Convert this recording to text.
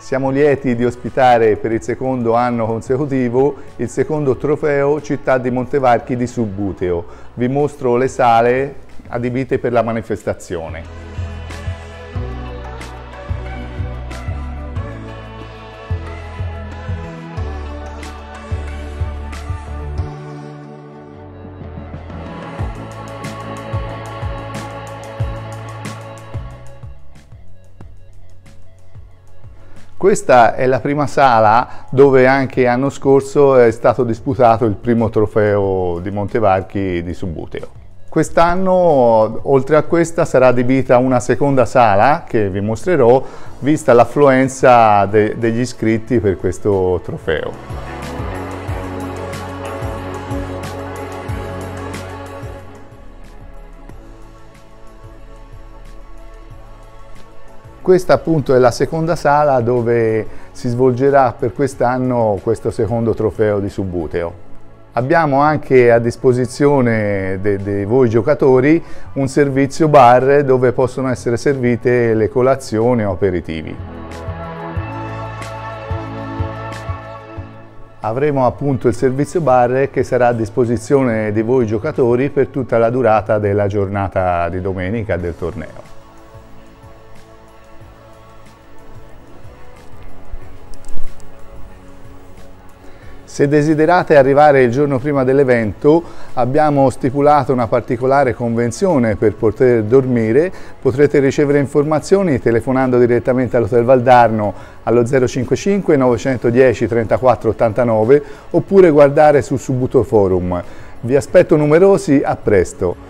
Siamo lieti di ospitare per il secondo anno consecutivo il secondo trofeo Città di Montevarchi di Subbuteo. Vi mostro le sale adibite per la manifestazione. Questa è la prima sala dove anche l'anno scorso è stato disputato il primo trofeo di Montevarchi di Subbuteo. Quest'anno, oltre a questa, sarà adibita una seconda sala che vi mostrerò, vista l'affluenza degli iscritti per questo trofeo. Questa appunto è la seconda sala dove si svolgerà per quest'anno questo secondo trofeo di Subbuteo. Abbiamo anche a disposizione di voi giocatori un servizio bar dove possono essere servite le colazioni o aperitivi. Avremo appunto il servizio bar che sarà a disposizione di voi giocatori per tutta la durata della giornata di domenica del torneo. Se desiderate arrivare il giorno prima dell'evento, abbiamo stipulato una particolare convenzione per poter dormire. Potrete ricevere informazioni telefonando direttamente all'Hotel Valdarno allo 055 910 34 89 oppure guardare sul Subbuteo Forum. Vi aspetto numerosi, a presto!